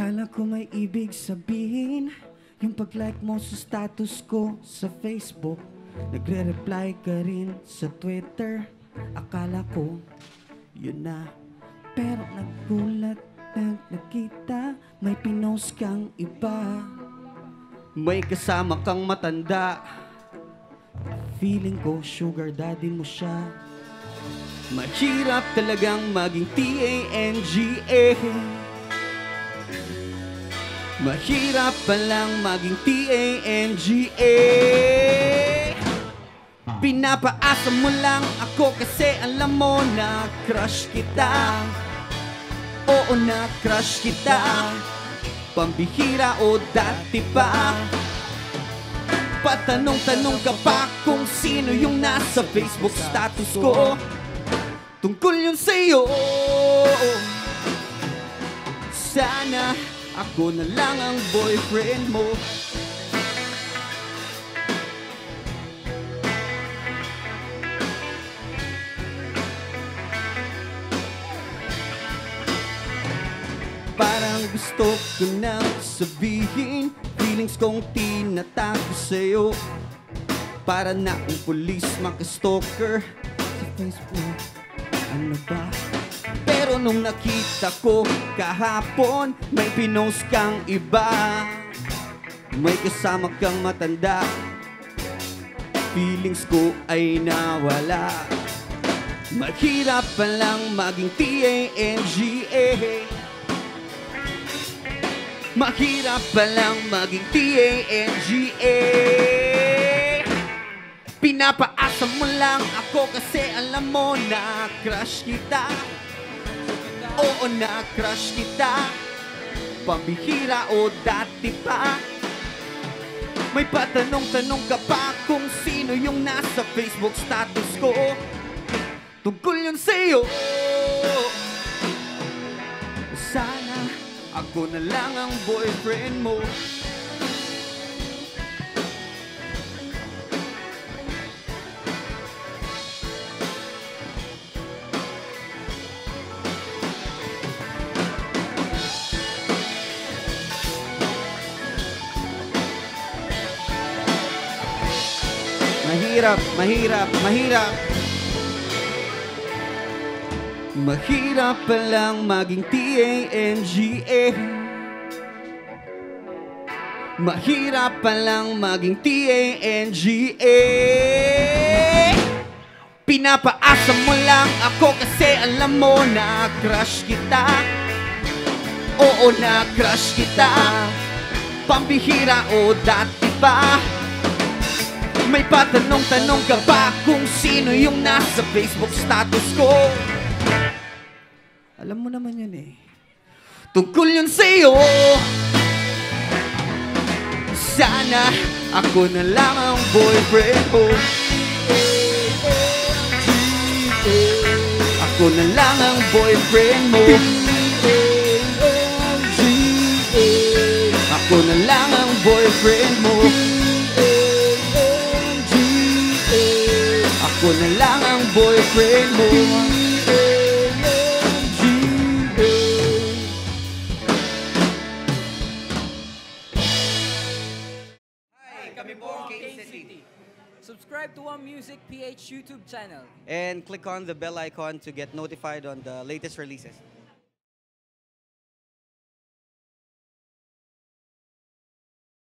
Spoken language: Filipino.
Kala ko may ibig sabihin yung pag-like mo sa status ko sa Facebook. Nagre-reply ka rin sa Twitter. Akala ko yun na, pero nagulat nang nakita may pinost kang iba. May kasama kang matanda. Feeling ko sugar daddy mo siya. Mahirap talagang maging TANGA. Mahirap palang maging TANGA. Pinapaasa mo lang ako kasi alam mo na crush kita. Oo, na crush kita. Pambihira o dati pa. Patanong-tanong ka pa kung sino yung nasa Facebook status ko. Tungkol yun sa'yo. Sana ako na lang ang boyfriend mo. Parang gusto ko nang sabihin feelings kong tinatago sa'yo. Para na ang pulis makastalker sa Facebook. Ano ba? Pero nung nakita ko kahapon may pinost kang iba. May kasama kang matanda. Feelings ko ay nawala. Mahirap palang maging TANGA. Mahirap palang maging TANGA. Pinapaasa mo lang ako kasi alam mo na crush kita. Oo, na crush kita. Pambihira o dati pa. May patanong-tanong ka pa kung sino yung nasa Facebook status ko. Tungkol yun sa'yo. Sana ako na lang ang boyfriend mo. Mahirap, mahirap, mahirap. Mahirap palang maging TANGA. Mahirap palang maging TANGA. Pinapaasa mo lang ako kasi alam mo na crush kita. Oo, na crush kita. Pambihira o dati pa. May patanong-tanong ka pa kung sino yung nasa Facebook status ko. Alam mo naman yun eh. Tungkol yun sa'yo. Sana ako na lang ang boyfriend mo. Ako na lang ang boyfriend mo. Ako na lang ang boyfriend mo. Ako na lang ang boyfriend mo. Hi, kami po ang K-City. Subscribe to One Music PH YouTube channel. And click on the bell icon to get notified on the latest releases.